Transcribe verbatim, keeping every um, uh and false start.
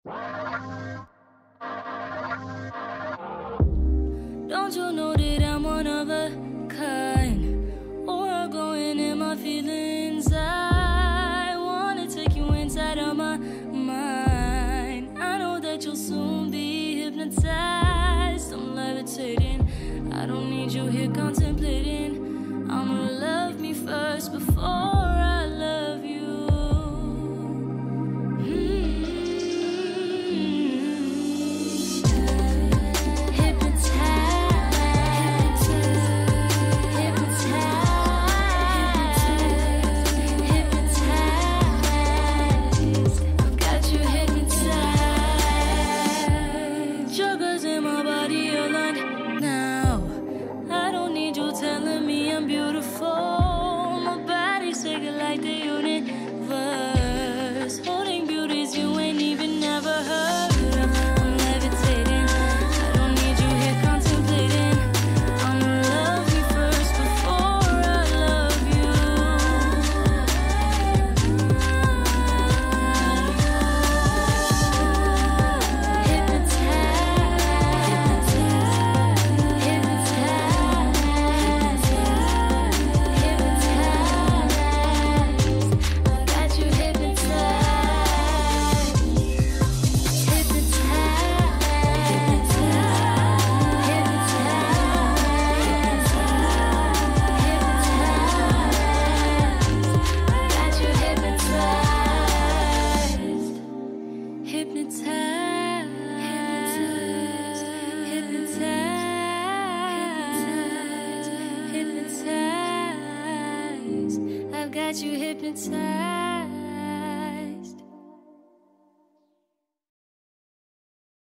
Don't you know that I'm one of a kind? Aura glowing in my feelings. I wanna take you inside of my mind. I know that you'll soon be hypnotized. I'm levitating. I don't need you here contemplating. I'ma love me first before I love you. Got you hypnotized.